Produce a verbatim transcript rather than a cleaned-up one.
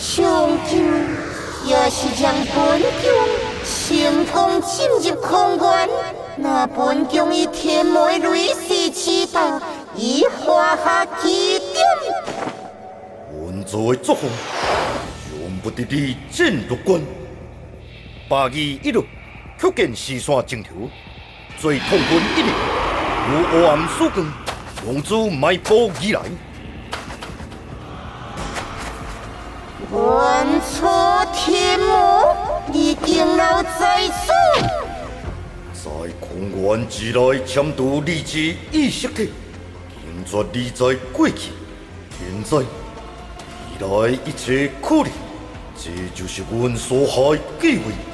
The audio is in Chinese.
将军也是将本将成功进入空原，那本将以天梅雷势之大，以华夏其中。 文作的作风，容不得你进入关。八义一路，却见西山征头，最痛恨一日，如黑暗曙光，公主迈步而来。 万错天魔，你定老在所。 在空原之内潜渡理智意识体，凭着你在过去、现在、未来一切可能，这就是阮所下的计划。